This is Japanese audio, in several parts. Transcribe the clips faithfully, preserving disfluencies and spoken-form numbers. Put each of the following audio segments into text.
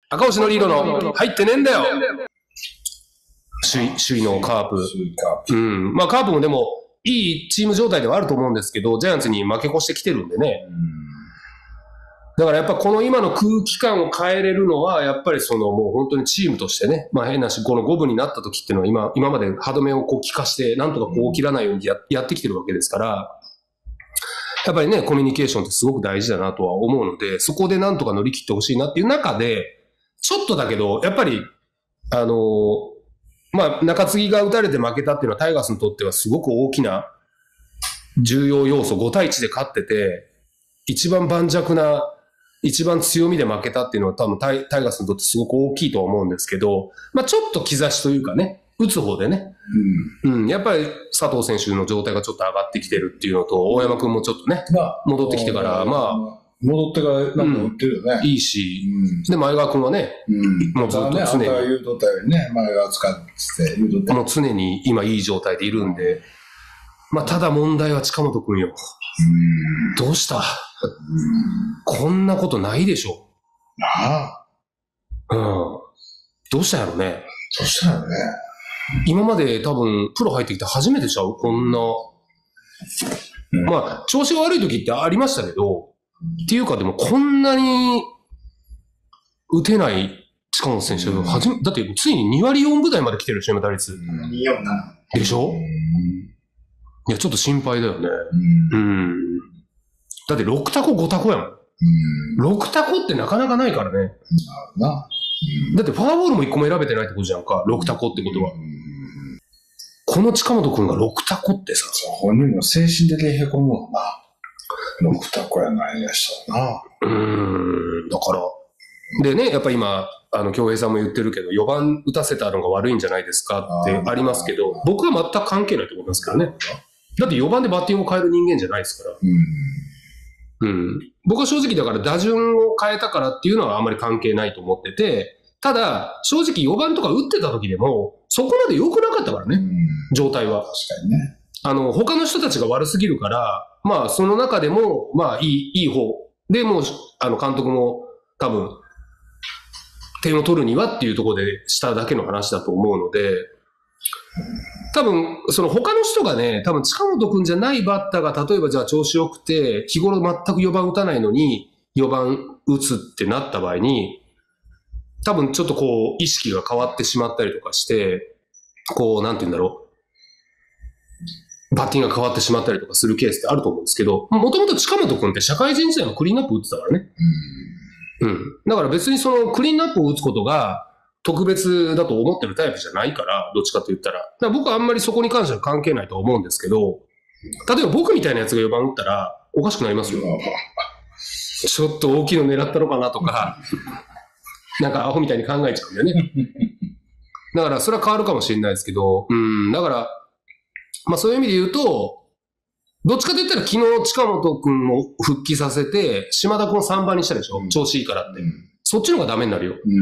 赤星のリードの入ってねえんだよ。首位、首位のカープ。うん。まあカープもでも、いいチーム状態ではあると思うんですけど、ジャイアンツに負け越してきてるんでね。だからやっぱこの今の空気感を変えれるのは、やっぱりそのもう本当にチームとしてね、まあ変なし、このごぶになった時っていうのは今、今まで歯止めをこう効かして、なんとかこう切らないように や, やってきてるわけですから、やっぱりね、コミュニケーションってすごく大事だなとは思うので、そこでなんとか乗り切ってほしいなっていう中で、ちょっとだけど、やっぱり、あのー、まあ、中継ぎが打たれて負けたっていうのはタイガースにとってはすごく大きな重要要素、ごたいいちで勝ってて、一番盤石な、一番強みで負けたっていうのは多分タイ、タイガースにとってすごく大きいとは思うんですけど、まあ、ちょっと兆しというかね、打つ方でね、うん、うん、やっぱり佐藤選手の状態がちょっと上がってきてるっていうのと、大山君もちょっとね、まあ、戻ってきてから、まあ、 戻ってからなんか打ってるよね。 うん、いいし、うん、で、前川君はね、うん、もうずっと常に。ね、あんたが言うとったよりね、前川使って言うとった。もう常に今いい状態でいるんで、まあ、ただ問題は近本君よ。うん、どうした、うん、こんなことないでしょ。 なあ。うん。どうしたんやろね。 どうしたんやろね。 今まで多分、プロ入ってきて初めてちゃうこんな。うん、まあ、調子が悪い時ってありましたけど、っていうかでもこんなに打てない近本選手、うん、はじめだってついににわりよんぶ台まで来てるでしょ、今打率。 によんなな。 でしょ、うん、いや、ちょっと心配だよね。うん。うん、だってろくタコごタコやもん。うん、ろくタコってなかなかないからね。 なうん、だってフォアボールもいっこも選べてないってことじゃんか、ろくタコってことは。うん、この近本くんがろくタコってさ。 本人も精神的にへこむもんな。ろくタコやないやしたな。 うーん、だから。でね、やっぱり今、あの、京平さんも言ってるけど、よばん打たせたのが悪いんじゃないですかってありますけど、僕は全く関係ないと思いますからね。だってよばんでバッティングを変える人間じゃないですから。うん。うん。僕は正直だから打順を変えたからっていうのはあんまり関係ないと思ってて、ただ、正直よばんとか打ってた時でも、そこまで良くなかったからね、状態は。 確かにね。 あの、他の人たちが悪すぎるから、まあ、その中でも、まあ、いい、いい方。で、もう、あの、監督も、多分、点を取るにはっていうところでしただけの話だと思うので、多分、その他の人がね、多分、近本くんじゃないバッターが、例えばじゃあ調子良くて、日頃全くよばん打たないのに、よばん打つってなった場合に、多分ちょっとこう、意識が変わってしまったりとかして、こう、なんて言うんだろう。バッティングが変わってしまったりとかするケースってあると思うんですけど、もともと近本君って社会人時代のクリーンアップ打ってたからね。うん。うん。だから別にそのクリーンアップを打つことが特別だと思ってるタイプじゃないから、どっちかと言ったら。だから僕はあんまりそこに関しては関係ないと思うんですけど、例えば僕みたいなやつがよばん打ったらおかしくなりますよ。ちょっと大きいの狙ったのかなとか、なんかアホみたいに考えちゃうんだよね。だからそれは変わるかもしれないですけど、うん、だから、まあそういう意味で言うと、どっちかと言ったら昨日近本くんを復帰させて、島田くんをさんばんにしたでしょ、うん、調子いいからって、うん。そっちの方がダメになるよ。うん、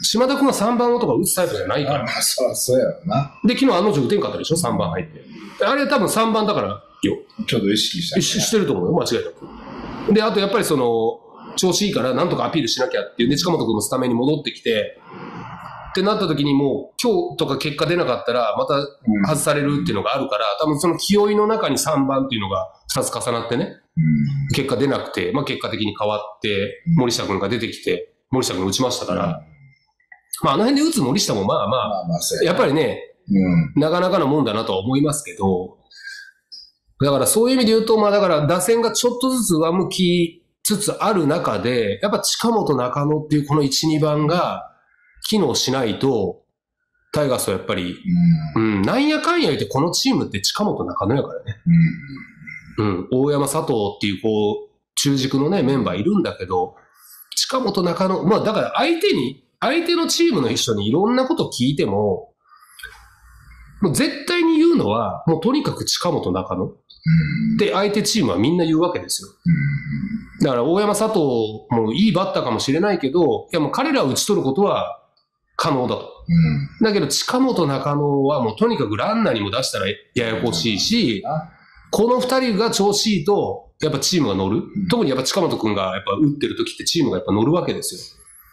島田くんはさんばんとか打つタイプじゃないから。 あ、まあそりゃそうやろな。 で、昨日あの女打てんかったでしょ、さんばん入って。あれは多分さんばんだからよ。 ちょっと意識した、ね。 してると思うよ、間違いなく。で、あとやっぱりその、調子いいからなんとかアピールしなきゃっていうで、近本くんもスタメンに戻ってきて、ってなった時にもう今日とか結果出なかったらまた外されるっていうのがあるから、多分その気負いの中にさんばんっていうのがふたつ重なってね、結果出なくて、まあ結果的に変わって森下君が出てきて、森下君打ちましたから、まああの辺で打つ森下もまあまあ、やっぱりね、なかなかのもんだなとは思いますけど、だからそういう意味で言うと、まあだから打線がちょっとずつ上向きつつある中で、やっぱ近本中野っていうこのいち、にばんが、機能しないと、タイガースはやっぱり、うん、うん、なんやかんや言ってこのチームって近本中野やからね。うん、うん、大山佐藤っていうこう、中軸のね、メンバーいるんだけど、近本中野、まあだから相手に、相手のチームの人にいろんなこと聞いても、もう絶対に言うのは、もうとにかく近本中野。で、相手チームはみんな言うわけですよ。だから大山佐藤もいいバッターかもしれないけど、いやもう彼らを打ち取ることは、可能だと。うん、だけど、近本中野はもうとにかくランナーにも出したらややこしいし、この二人が調子いいと、やっぱチームが乗る。うん、特にやっぱ近本くんがやっぱ打ってる時ってチームがやっぱ乗るわけですよ。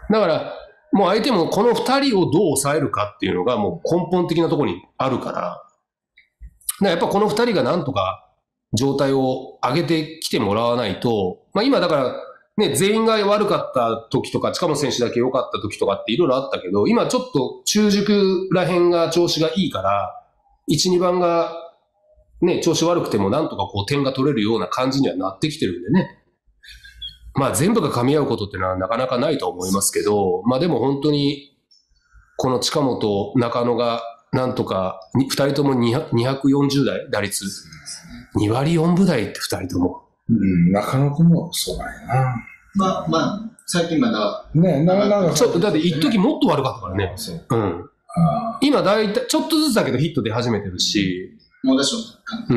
だから、もう相手もこの二人をどう抑えるかっていうのがもう根本的なところにあるから、だからやっぱこの二人がなんとか状態を上げてきてもらわないと、まあ今だからね、全員が悪かった時とか、近本選手だけ良かった時とかっていろいろあったけど、今ちょっと中軸ら辺が調子がいいから、いち、にばんがね、調子悪くてもなんとかこう点が取れるような感じにはなってきてるんでね。まあ全部が噛み合うことっていうのはなかなかないと思いますけど、まあでも本当に、この近本、中野がなんとか、二人ともにひゃくよんじゅう代、打率。に割よんぶ台って二人とも。 うん、中野くんもそうなんやな。 まあまあ、最近まだ。 ね、なかなか。 ちょっと、だって一時もっと悪かったからね。 そう。 うん。今だいたい、ちょっとずつだけどヒット出始めてるし。 もうでしょう。うん。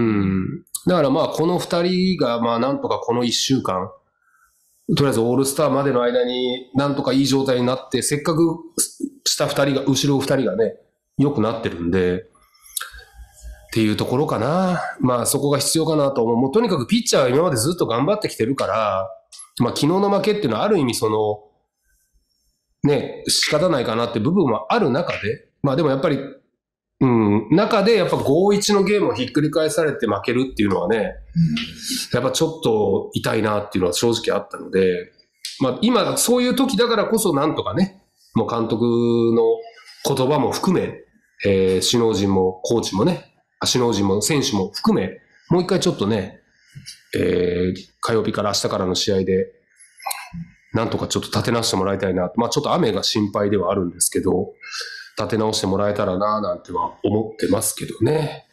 だからまあこの二人がまあなんとかこの一週間、とりあえずオールスターまでの間になんとかいい状態になって、せっかく下二人が、後ろ二人がね、良くなってるんで、っていうところかな。まあそこが必要かなと思う。もうとにかくピッチャーは今までずっと頑張ってきてるから、まあ昨日の負けっていうのはある意味その、ね、仕方ないかなって部分はある中で、まあでもやっぱり、うん、中でやっぱ ごたいいち のゲームをひっくり返されて負けるっていうのはね、やっぱちょっと痛いなっていうのは正直あったので、まあ今そういう時だからこそなんとかね、もう監督の言葉も含め、えー、首脳陣もコーチもね、首脳陣も選手も含め、もう一回ちょっとね、えー、火曜日から明日からの試合で、なんとかちょっと立て直してもらいたいな。まあちょっと雨が心配ではあるんですけど、立て直してもらえたらななんては思ってますけどね。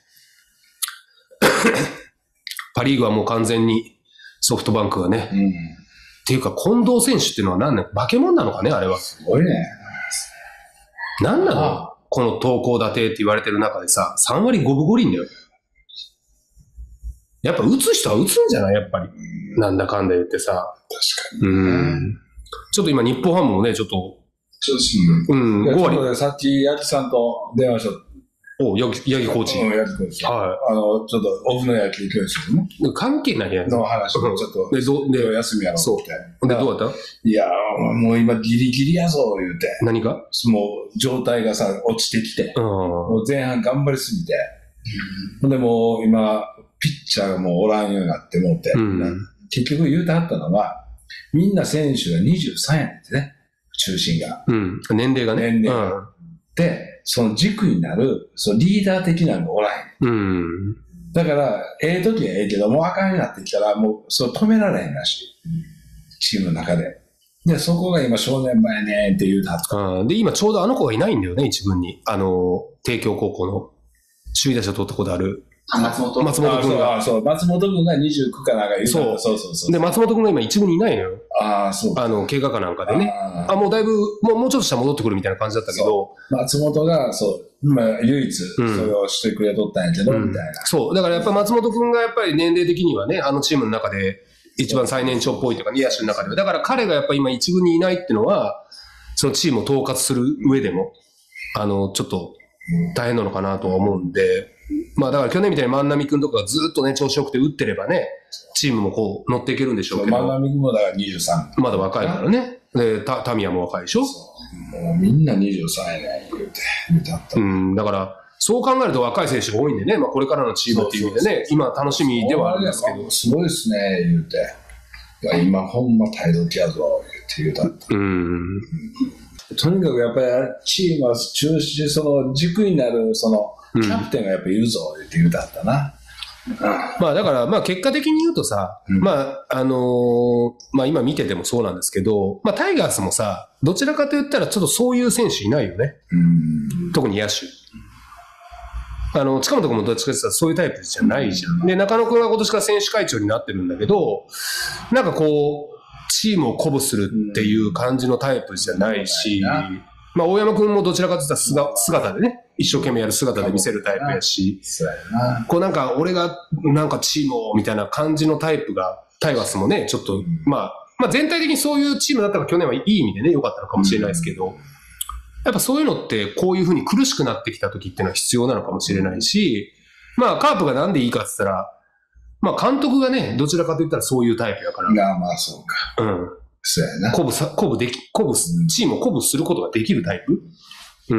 パリーグはもう完全にソフトバンクがね。うん、っていうか近藤選手っていうのは何ね、化け物なのかね、あれは。 すごいね。 何なのこの投稿立てって言われてる中でさ、さん割ごぶご厘だよ。やっぱ打つ人は打つんじゃないやっぱり。なんだかんだ言ってさ。 確かに、ね。うん。 ちょっと今日本ハムもね、ちょっと。 調子いい。 うん、ご割。 さっき、八木さんと電話しとった。 お、八木、八木コーチ。 うん、八木コーチ。 はい。 あの、ちょっとオフの野球教室ね。 関係ないやつ。 の話もちょっと。 で、ど、で、 休みやろうって。 そう。で、どうだった？ いやー、もう今ギリギリやぞ、言うて。 何が？ もう状態がさ、落ちてきて。うん。もう前半頑張りすぎて。うん。でもう今、ピッチャーがもうおらんようになってもって。うん。結局言うてはったのは、みんな選手がにじゅうさんやねんってね。中心が。 うん。年齢がね。 年齢が。うん、で、その軸になる、そのリーダー的なのがおらへん。うん。だから、ええ時はええけど、もうあかんになってきたら、もう、そう止められへんらしい。チームの中で。で、そこが今、正念場やねんって言うたった。 うん。で、今ちょうどあの子がいないんだよね、一軍に。あの、帝京高校の首位打者取ったことある。 松本松本君が。 あ、そう、松本君がにじゅうきゅうかなんか言うた。 そうそうそうそう。で、松本君が今一軍にいないのよ。 ああ、そう。 あの、怪我かなんかでね。ああ、もうだいぶ、もう、もうちょっとしたら戻ってくるみたいな感じだったけど。 松本が、そう、まあ、唯一、それをしてくれとったんやけど、うん、みたいな。 そう。だからやっぱ松本君がやっぱり年齢的にはね、あのチームの中で一番最年長っぽいというか、野手の中では。だから彼がやっぱ今一軍にいないっていうのは、そのチームを統括する上でも、あの、ちょっと大変なのかなとは思うんで、まあだから去年みたいに万波君とかがずっとね、調子よくて打ってればね、チームもこう乗っていけるんでしょうけど。 万波君もだからにじゅうさん。 まだ若いからね。で、たタミヤも若いでしょ。 もうみんなにじゅうさんやねん、言うて、言うてあった。 うん、だから、そう考えると若い選手が多いんでね、まあこれからのチームっていう意味でね、今楽しみではあるんですけど。 すごいですね、言うて。いや今ほんま態度きやぞ、言うて言うたった。うん。とにかくやっぱりチームは中心、その軸になる、その、キャプテンがやっぱいるぞ、って言うたったな。 うん、まあだから、まあ結果的に言うとさ、うん、まああのー、まあ今見ててもそうなんですけど、まあタイガースもさ、どちらかと言ったらちょっとそういう選手いないよね。うん、特に野手。あの、近本君もどっちかというとそういうタイプじゃないじゃん。で、中野君は今年から選手会長になってるんだけど、なんかこう、チームを鼓舞するっていう感じのタイプじゃないし、まあ大山君もどちらかというと姿でね、一生懸命やる姿で見せるタイプやし、こうなんか俺がなんかチームをみたいな感じのタイプが、タイガースもね、ちょっと、まあ、まあ全体的にそういうチームだったから去年はいい意味でね、良かったのかもしれないですけど、やっぱそういうのってこういうふうに苦しくなってきた時っていうのは必要なのかもしれないし、まあカープがなんでいいかって言ったら、まあ監督がね、どちらかと言ったらそういうタイプだから。 いや、まあそうか。 うん。 そうやな。 鼓舞さ、鼓舞でき、鼓舞す、チームを鼓舞することができるタイプ。うん。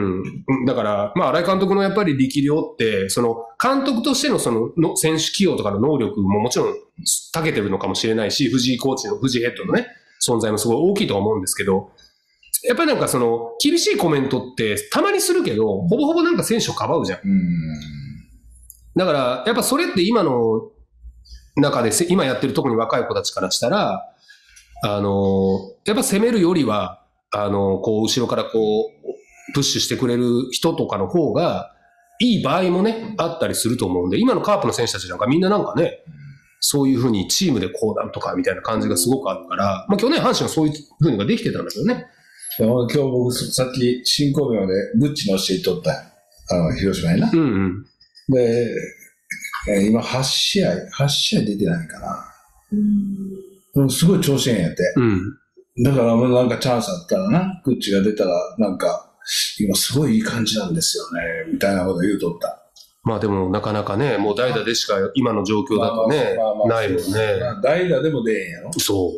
だから、まあ、新井監督のやっぱり力量って、その、監督としてのその、の選手起用とかの能力ももちろん、長けてるのかもしれないし、藤井コーチの、藤井ヘッドのね、存在もすごい大きいとは思うんですけど、やっぱりなんかその、厳しいコメントってたまにするけど、ほぼほぼなんか選手をかばうじゃん。 うん。 だから、やっぱそれって今の中で、今やってる特に若い子たちからしたら、あの、やっぱ攻めるよりは、あの、こう、後ろからこう、プッシュしてくれる人とかの方が、いい場合もね、あったりすると思うんで、今のカープの選手たちなんかみんななんかね、そういうふうにチームでこうなんとかみたいな感じがすごくあるから、まあ去年阪神はそういうふうにができてたんだけどね。 今日僕、さっき新神戸までグッチの教えとったあの、広島にな。 うんうん。 で、今はち試合、はち試合出てないかな。うん。すごい調子いいんやって。 うん。 だからなんかチャンスあったらな、グッチが出たらなんか、今すごいいい感じなんですよね、みたいなこと言うとった。 まあでもなかなかね、もう代打でしか今の状況だとね、まあまあまあないもんね。 代打でも出えんやろ。 そう。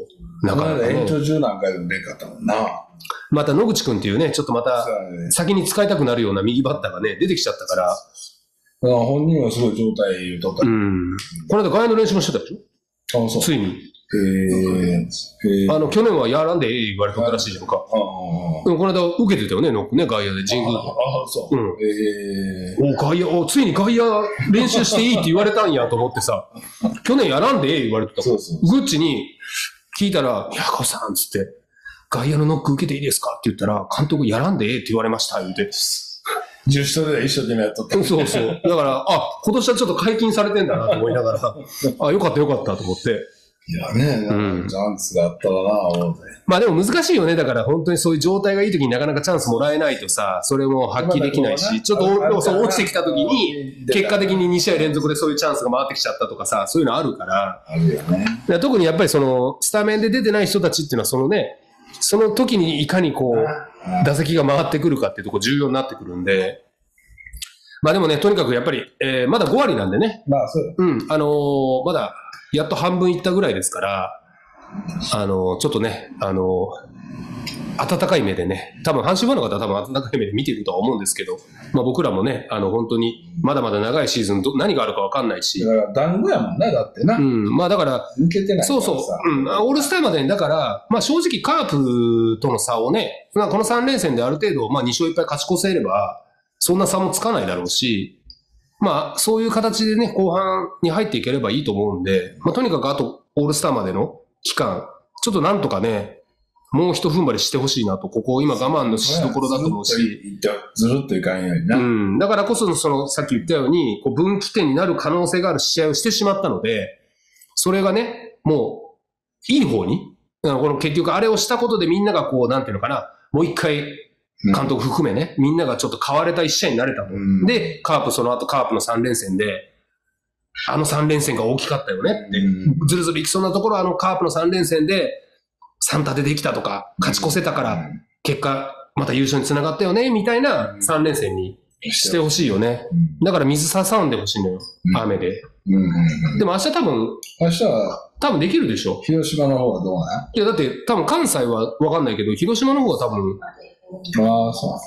なかなかね。 延長中なんかでも出んかったもんな。 また野口くんっていうね、ちょっとまた先に使いたくなるような右バッターがね、出てきちゃったから。 本人はすごい状態言うとった。 うん。この間外野の練習もしてたでしょ。 あ、そう。 ついに。 へー。あの、去年はやらんでええ言われてたらしいじゃんか。でもこの間受けてたよね、ノックね、外野で神宮。 ああ、そう。うん。 えー、お、外野、お、ついに外野練習していいって言われたんやと思ってさ、去年やらんでええ言われてた。 そうそう。 グッチに聞いたら、いや、カオさんつって、外野のノック受けていいですかって言ったら、監督やらんでええって言われました、言うて。 自主トレで一生懸命やっとった。 そうそう。だから、あ、今年はちょっと解禁されてんだなと思いながら、あ、よかったよかったと思って。 いやね、なんかチャンスがあったらな、思うて。 まあでも難しいよね。だから本当にそういう状態がいい時になかなかチャンスもらえないとさ、それも発揮できないし、ちょっとそう落ちてきた時に、結果的にに試合連続でそういうチャンスが回ってきちゃったとかさ、そういうのあるから。 あるよね。 特にやっぱりその、スタメンで出てない人たちっていうのはそのね、その時にいかにこう、打席が回ってくるかっていうところ重要になってくるんで、まあでもね、とにかくやっぱり、えー、まだご割なんでね。 まあそう。 うん、あのー、まだ、やっと半分いったぐらいですから、あの、ちょっとね、あの、温かい目でね、多分阪神ファンの方は多分温かい目で見てるとは思うんですけど、まあ僕らもね、あの本当にまだまだ長いシーズンど何があるか分かんないし。 だから団子やもんな、だってな。 うん、まあだから、 抜けてないそうそう、うん、オールスターまでに、だから、まあ正直カープとの差をね、まあこのさん連戦である程度、まあに勝いっぱい勝ち越せれば、そんな差もつかないだろうし、まあそういう形でね、後半に入っていければいいと思うんで、まあとにかくあとオールスターまでの期間、ちょっとなんとかね、もう一踏ん張りしてほしいなと、ここ今我慢のしどころだと思うし。 ずるっといかんようにな。 うん。だからこそ、その、さっき言ったように、こう分岐点になる可能性がある試合をしてしまったので、それがね、もう、いい方に、この結局あれをしたことでみんながこう、なんていうのかな、もう一回、監督含めね、うん、みんながちょっと変われた一試合になれたと。うん、で、カープその後カープのさん連戦で、あのさん連戦が大きかったよねって、うん、ずるずるいきそうなところあのカープのさん連戦で、さん立てできたとか、勝ち越せたから、結果、また優勝につながったよね、みたいなさん連戦にしてほしいよね。だから水ささんでほしいのよ、雨で。でも明日多分、 明日は、 多分できるでしょ。 広島の方はどうなん？ いや、だって多分関西はわかんないけど、広島の方は多分、 ああ、そう。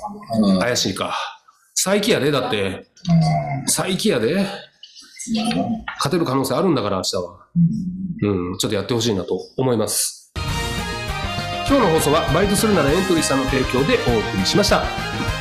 怪しいか。再起やで、だって、再起やで、勝てる可能性あるんだから、明日は。うん、ちょっとやってほしいなと思います。今日の放送はバイトするならエントリーさんの提供でお送りしました。